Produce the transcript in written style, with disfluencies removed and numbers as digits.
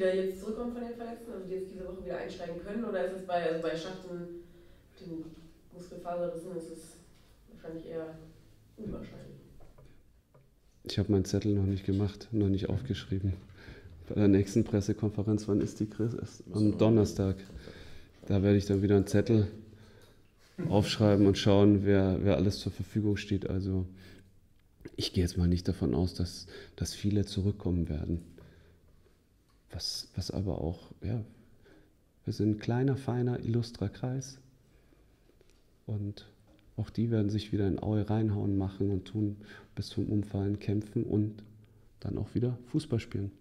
Spieler jetzt zurückkommen von den Verletzten, also die jetzt diese Woche wieder einsteigen können? Oder ist es bei Schachten, den Muskelfaserrissen, ist es wahrscheinlich eher unwahrscheinlich? Ich habe meinen Zettel noch nicht gemacht, noch nicht aufgeschrieben. Bei der nächsten Pressekonferenz, wann ist die, Chris? Am Donnerstag. Da werde ich dann wieder einen Zettel aufschreiben und schauen, wer alles zur Verfügung steht. Also ich gehe jetzt mal nicht davon aus, dass viele zurückkommen werden. Was aber auch, ja, wir sind ein kleiner, feiner, illustrer Kreis. Und auch die werden sich wieder in Aue reinhauen, machen und tun, bis zum Umfallen kämpfen und dann auch wieder Fußball spielen.